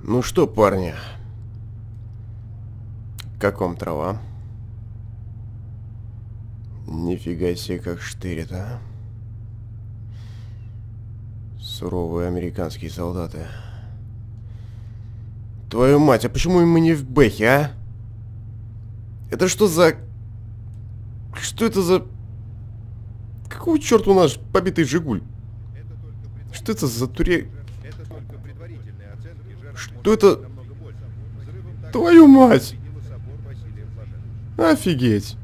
Ну что, парни? Как вам трава? Нифига себе, как штырит, а? Суровые американские солдаты. Твою мать, а почему мы не в Бэхе, а? Это что за... Что это за... Какого черта у нас побитый Жигуль? Что это за Что это? Твою мать! Офигеть!